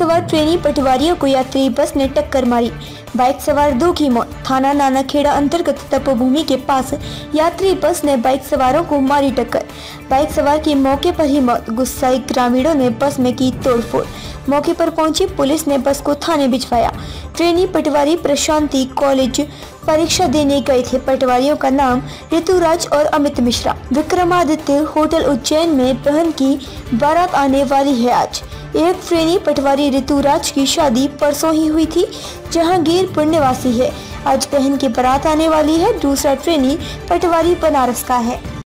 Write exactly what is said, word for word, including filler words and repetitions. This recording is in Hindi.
सवार ट्रेनी पटवारियों को यात्री बस ने टक्कर मारी। बाइक सवार दो की मौत। थाना नानाखेड़ा अंतर्गत तपोभूमि के पास यात्री बस ने बाइक सवारों को मारी टक्कर। बाइक सवार की मौके पर ही मौत। गुस्साए ग्रामीणों ने बस में की तोड़फोड़। मौके पर पहुंची पुलिस ने बस को थाने भिजवाया। ट्रेनी पटवारी प्रशांति कॉलेज परीक्षा देने गए थे। पटवारियों का नाम ऋतुराज और अमित मिश्रा। विक्रमादित्य होटल उज्जैन में बहन की बारात आने वाली है आज। एक ट्रेनी पटवारी ऋतुराज की शादी परसों ही हुई थी। जहांगीरपुर निवासी है। आज बहन की बारात आने वाली है। दूसरा ट्रेनी पटवारी बनारस का है।